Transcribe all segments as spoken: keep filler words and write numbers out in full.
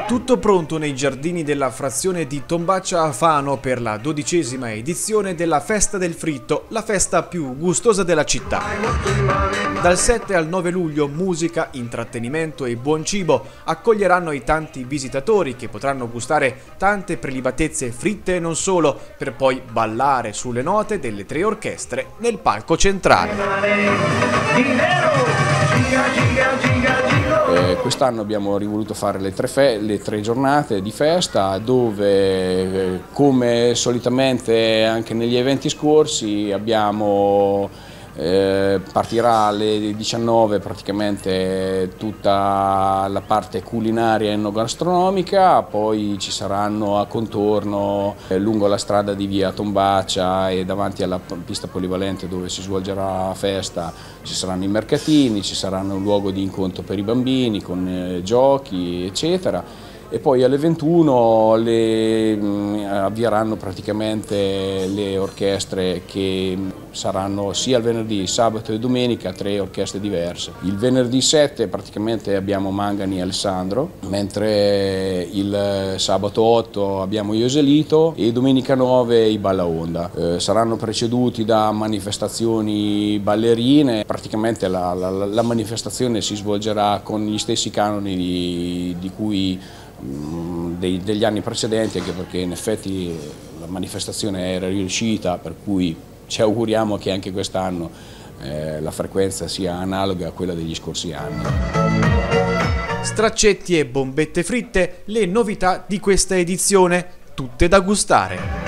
Tutto pronto nei giardini della frazione di Tombaccia a Fano per la dodicesima edizione della Festa del Fritto, la festa più gustosa della città. Dal sette al nove luglio musica, intrattenimento e buon cibo accoglieranno i tanti visitatori che potranno gustare tante prelibatezze fritte e non solo, per poi ballare sulle note delle tre orchestre nel palco centrale. Eh, quest'anno abbiamo voluto fare le tre, fe le tre giornate di festa dove, eh, come solitamente anche negli eventi scorsi, abbiamo, eh, partirà alle diciannove praticamente tutta la parte culinaria e enogastronomica, poi ci saranno a contorno eh, lungo la strada di via Tombaccia e davanti alla pista polivalente dove si svolgerà la festa ci saranno i mercatini, ci saranno un luogo di incontro per i bambini con eh, giochi eccetera. E poi alle ventuno le, mh, avvieranno praticamente le orchestre che saranno sia il venerdì, sabato e domenica, tre orchestre diverse. Il venerdì sette praticamente abbiamo Mangani e Alessandro, mentre il sabato otto abbiamo Ioselito e domenica nove i Balla Onda. Eh, saranno preceduti da manifestazioni ballerine, praticamente la, la, la manifestazione si svolgerà con gli stessi canoni di, di cui degli anni precedenti, anche perché in effetti la manifestazione era riuscita, per cui ci auguriamo che anche quest'anno eh, la frequenza sia analoga a quella degli scorsi anni. Straccetti e bombette fritte, le novità di questa edizione, tutte da gustare.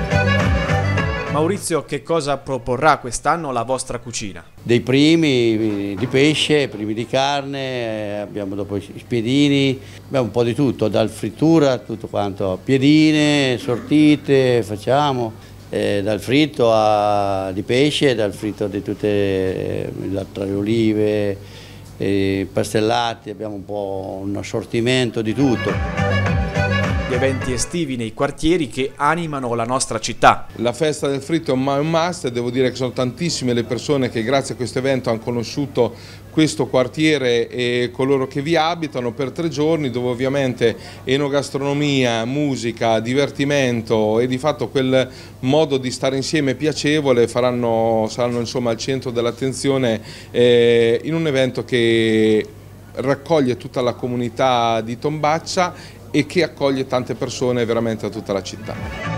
Maurizio, che cosa proporrà quest'anno la vostra cucina? Dei primi di pesce, primi di carne, abbiamo dopo i spiedini, abbiamo un po' di tutto, dal frittura, tutto quanto, piedine, sortite, facciamo, eh, dal fritto a, di pesce, dal fritto di tutte le olive, eh, pastellati, abbiamo un po' un assortimento di tutto. Gli eventi estivi nei quartieri che animano la nostra città. La festa del fritto è un must e devo dire che sono tantissime le persone che grazie a questo evento hanno conosciuto questo quartiere e coloro che vi abitano per tre giorni, dove ovviamente enogastronomia, musica, divertimento e di fatto quel modo di stare insieme piacevole faranno, saranno insomma al centro dell'attenzione eh, in un evento che raccoglie tutta la comunità di Tombaccia e che accoglie tante persone veramente da tutta la città.